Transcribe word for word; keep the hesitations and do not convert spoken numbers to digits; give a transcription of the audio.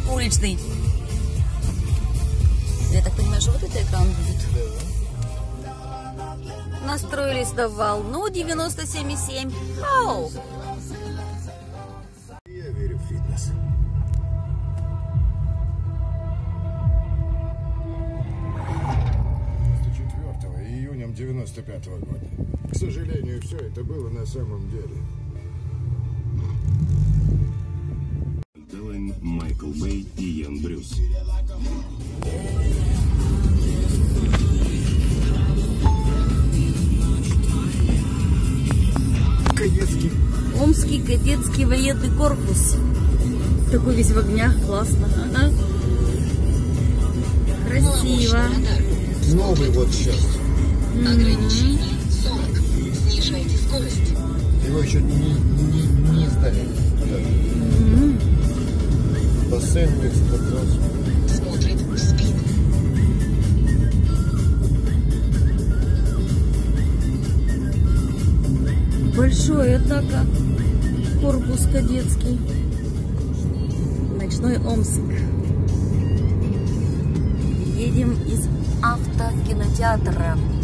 уличный. Я так понимаю, что вот это экран будет. Настроились на волну девяносто семь и семь. Ау! Я верю в фитнес. четвёртого июня девяносто пятого года. К сожалению, все это было на самом деле. Делайн, Майкл Бэй и Ян Брюс. Кадетский. Омский кадетский военный корпус. Такой весь в огнях, классно. Ага. Красиво. Новый вот сейчас. Ограничение сорок. Снижайте скорость. Его еще не, не, не сдали. Бассейн спортзал. Смотрит в спину. Большой, однако, корпус кадетский. Ночной Омск. Едем из автокинотеатра.